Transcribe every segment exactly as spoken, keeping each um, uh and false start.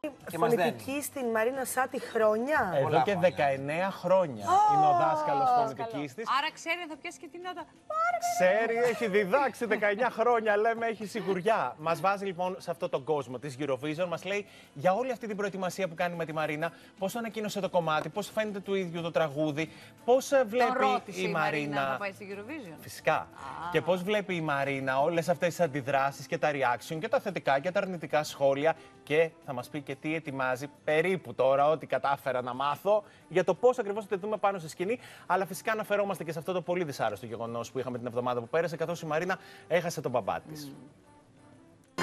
φωνητική στην Μαρίνα Σάτι χρόνια. Εδώ Πολλά και χρόνια. δεκαεννέα χρόνια oh, είναι ο δάσκαλος φωνητικής της. Άρα ξέρει να θα πιάσει και την νότα. Ξέρει, έχει διδάξει δεκαεννέα χρόνια, λέμε, έχει σιγουριά. Μας βάζει λοιπόν σε αυτόν τον κόσμο της Eurovision, μας λέει για όλη αυτή την προετοιμασία που κάνει με τη Μαρίνα, πώς ανακοίνωσε το κομμάτι, πώς φαίνεται του ίδιου το τραγούδι, πώς βλέπει ρώτησε η η Μαρίνα Μαρίνα. να πάει στη Eurovision. Φυσικά. Ah. Και πώς βλέπει η Μαρίνα όλες αυτές τις αντιδράσεις και τα reaction και τα θετικά και τα αρνητικά σχόλια. Και θα μας πει και τι ετοιμάζει περίπου τώρα, ό,τι κατάφερα να μάθω, για το πώς ακριβώς θα τη δούμε πάνω στη σκηνή. Αλλά φυσικά αναφερόμαστε και σε αυτό το πολύ δυσάρεστο γεγονός που είχαμε την εβδομάδα που πέρασε, καθώς η Μαρίνα έχασε τον μπαμπά της. Mm.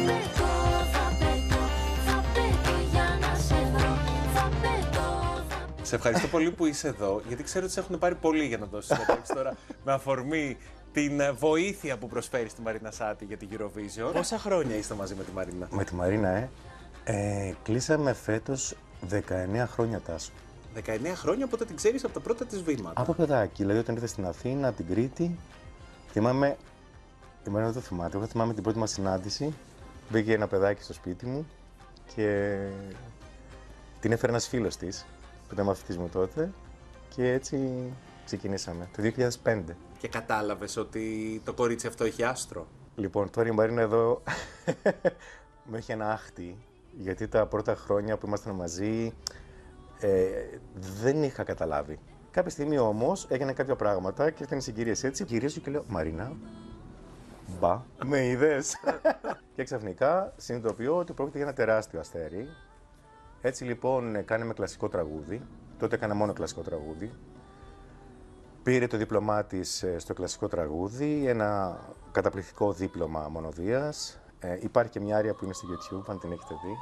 Σε ευχαριστώ πολύ που είσαι εδώ, γιατί ξέρω ότι σε έχουν πάρει πολύ για να δώσεις συνέντευξη τώρα με αφορμή την βοήθεια που προσφέρει στη Μαρίνα Σάτι για την Eurovision. Πόσα χρόνια είστε μαζί με τη Μαρίνα? Με τη Μαρίνα, ε. ε κλείσαμε φέτος δεκαεννέα χρόνια, Τάσο. δεκαεννέα χρόνια, οπότε την ξέρεις από τα πρώτα της βήματα. Από παιδάκι, δηλαδή όταν ήρθε στην Αθήνα, από την Κρήτη, θυμάμαι, η Μαρίνα δεν το θυμάται, εγώ θυμάμαι την πρώτη μας συνάντηση, μπήκε ένα παιδάκι στο σπίτι μου και την έφερε ένας φίλος της, που ήταν μαθητής μου τότε, και έτσι ξεκινήσαμε, το δύο χιλιάδες πέντε. Και κατάλαβες ότι το κορίτσι αυτό έχει άστρο? Λοιπόν, τώρα η Μαρίνα εδώ μου έχει ένα άχτη, γιατί τα πρώτα χρόνια που ήμασταν μαζί ε, δεν είχα καταλάβει. Κάποια στιγμή όμως έγιναν κάποια πράγματα και ήρθαν οι συγκυρίες έτσι. Γυρίζω και λέω, Μαρίνα, μπα, με είδες? Και ξαφνικά συνειδητοποιώ ότι πρόκειται για ένα τεράστιο αστέρι. Έτσι λοιπόν κάναμε κλασικό τραγούδι. Τότε έκανα μόνο κλασικό τραγούδι. Πήρε το δίπλωμά της στο κλασικό τραγούδι, ένα καταπληκτικό δίπλωμα μονοδίας. Ε, υπάρχει και μια άρια που είναι στο YouTube, αν την έχετε δει.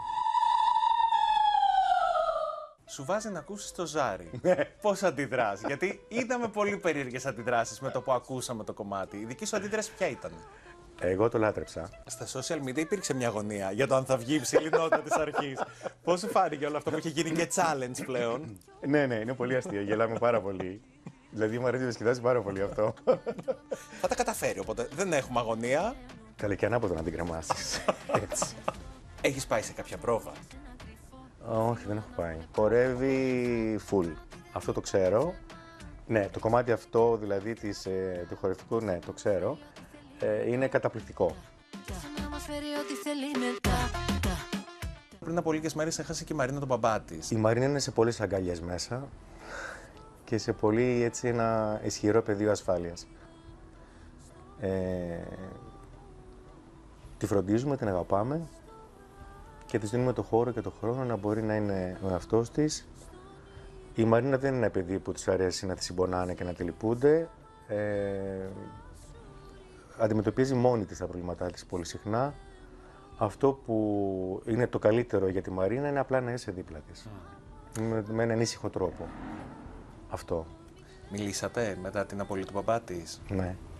Σου βάζει να ακούσεις το Ζάρι. Πώς αντιδράς? Γιατί είδαμε πολύ περίεργες αντιδράσεις με το που ακούσαμε το κομμάτι. Η δική σου αντίδραση ποια ήταν? Εγώ το λάτρεψα. Στα social media υπήρξε μια αγωνία για το αν θα βγει η ψηλή νότα της αρχής. Πώς σου φάνηκε όλο αυτό που είχε γίνει και challenge πλέον? Ναι, ναι, είναι πολύ αστείο. Γελάμε πάρα πολύ. Δηλαδή μου αρέσει να σκηδάζει πάρα πολύ αυτό. Θα τα καταφέρει, οπότε δεν έχουμε αγωνία. Καλή και ανάποδο να την κρεμάσεις. Έτσι. Έχεις πάει σε κάποια πρόβα? Όχι, δεν έχω πάει. Χορεύει full. Αυτό το ξέρω. Ναι, το κομμάτι αυτό δηλαδή της, ε, του χορευτικού, ναι, το ξέρω. Ε, είναι καταπληκτικό. Πριν από λίγες μέρες έχασε και η Μαρίνα τον μπαμπά της. Η Μαρίνα είναι σε πολλές αγκαλιές μέσα και σε πολύ έτσι ένα ισχυρό πεδίο ασφάλειας. Ε, τη φροντίζουμε, την αγαπάμε και της δίνουμε το χώρο και το χρόνο να μπορεί να είναι ο εαυτός της. Η Μαρίνα δεν είναι ένα παιδί που της αρέσει να τη συμπονάνε και να τη λυπούνται. Ε, αντιμετωπίζει μόνη της τα προβλήματά της πολύ συχνά. Αυτό που είναι το καλύτερο για τη Μαρίνα είναι απλά να είσαι δίπλα της. Mm. Με, με έναν ήσυχο τρόπο. Αυτό. Μιλήσατε μετά την απολύτου του μπαμπά της? Ναι.